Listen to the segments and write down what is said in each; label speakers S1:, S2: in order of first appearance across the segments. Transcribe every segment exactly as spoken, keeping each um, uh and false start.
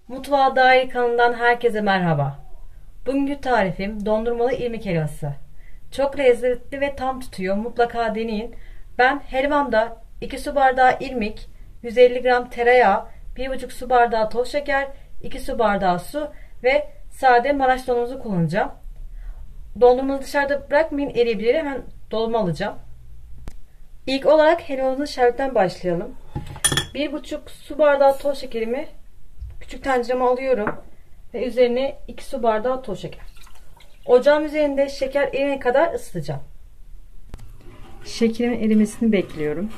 S1: Mutfağa Dair kanalından herkese merhaba. Bugünkü tarifim dondurmalı irmik helvası. Çok lezzetli ve tam tutuyor. Mutlaka deneyin. Ben helvamda iki su bardağı irmik, yüz elli gram tereyağı, bir buçuk su bardağı toz şeker, iki su bardağı su ve sade Maraş dondurması kullanacağım. Dondurmanızı dışarıda bırakmayın, eriyebilir. Hemen dolma alacağım. İlk olarak helvamızın şerbetten başlayalım. bir buçuk su bardağı toz şekerimi küçük tencereme alıyorum ve üzerine iki su bardağı toz şeker. Ocağın üzerinde şeker eriyene kadar ısıtacağım. Şekerimin erimesini bekliyorum.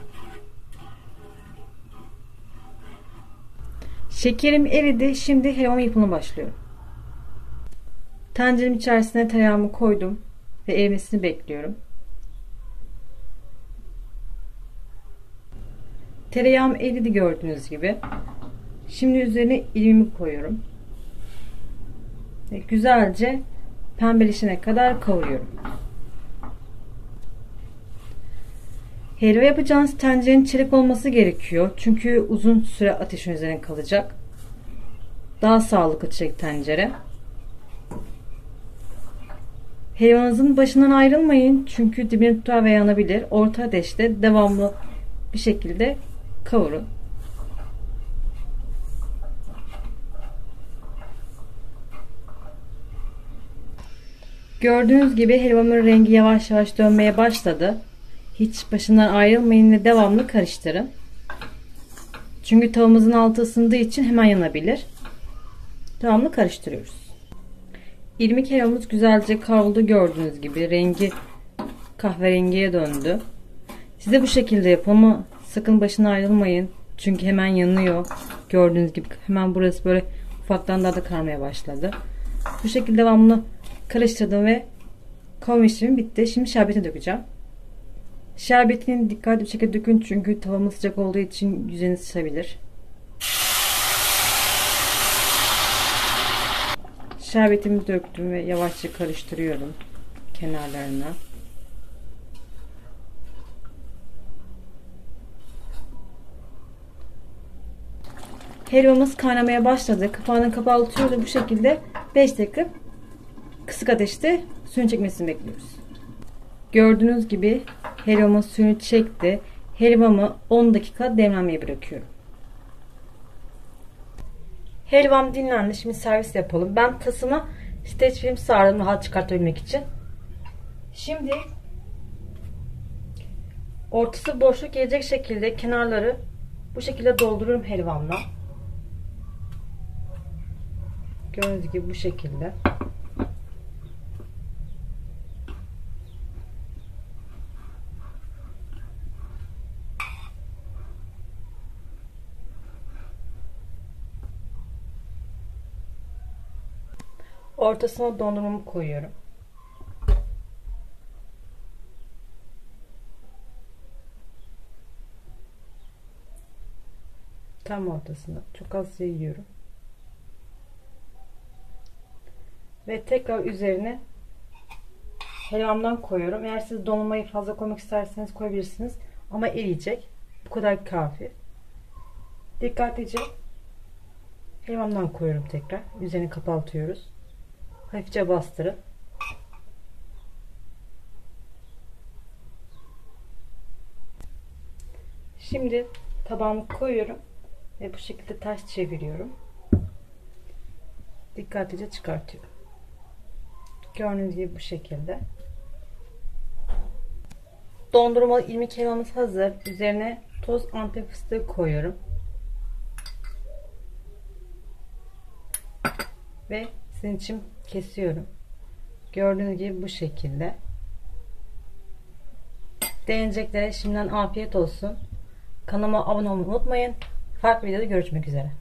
S1: Şekerim eridi. Şimdi helvamın yapımına başlıyorum. Tenceremin içerisine tereyağımı koydum ve erimesini bekliyorum. Tereyağım eridi gördüğünüz gibi. Şimdi üzerine irmimi koyuyorum. Ve güzelce pembeleşene kadar kavuruyorum. Helva yapacağınız tencerenin çelik olması gerekiyor. Çünkü uzun süre ateşin üzerine kalacak. Daha sağlıklı çelik tencere. Helvanızın başından ayrılmayın. Çünkü dibini tutar ve yanabilir. Orta ateşte devamlı bir şekilde kavurun. Gördüğünüz gibi helvamın rengi yavaş yavaş dönmeye başladı. Hiç başından ayrılmayın ve devamlı karıştırın. Çünkü tavamızın altı ısındığı için hemen yanabilir. Devamlı karıştırıyoruz. İrmik helvamız güzelce kavruldu gördüğünüz gibi. Rengi kahverengiye döndü. Siz de bu şekilde yapın ama sakın başına ayrılmayın. Çünkü hemen yanıyor. Gördüğünüz gibi hemen burası böyle ufaktan daha da karmaya başladı. Bu şekilde devamlı karıştırdım ve kavurma işlemim bitti. Şimdi şerbetini dökeceğim. Şerbetini dikkatli bir şekilde dökün çünkü tavamız sıcak olduğu için yüzeyini sıçrayabilir. Şerbetimi döktüm ve yavaşça karıştırıyorum kenarlarına. Helvamız kaynamaya başladı. Kapağını kapatıyoruz ve bu şekilde beş dakika kısık ateşte suyun çekmesini bekliyoruz. Gördüğünüz gibi helvamın suyunu çekti. Helvamı on dakika demlenmeye bırakıyorum. Helvam dinlendi. Şimdi servis yapalım. Ben tasıma streç film sardım rahat çıkartabilmek için. Şimdi ortası boşluk gelecek şekilde kenarları bu şekilde dolduruyorum helvamla. Gördüğünüz gibi bu şekilde. Ortasına dondurmamı koyuyorum. Tam ortasına çok az yayıyorum. Ve tekrar üzerine helvamdan koyuyorum. Eğer siz dondurmayı fazla koymak isterseniz koyabilirsiniz. Ama eriyecek. Bu kadar kafi. Dikkatlice helvamdan koyuyorum tekrar. Üzerini kapatıyoruz. Hafifçe bastırın. Şimdi tabağımı koyuyorum ve bu şekilde ters çeviriyorum. Dikkatlice çıkartıyorum. Gördüğünüz gibi bu şekilde. Dondurmalı irmik helvamız hazır. Üzerine toz antep fıstığı koyuyorum. Ve sizin için kesiyorum. Gördüğünüz gibi bu şekilde. Deneyeceklere şimdiden afiyet olsun. Kanalıma abone olmayı unutmayın. Farklı videoda görüşmek üzere.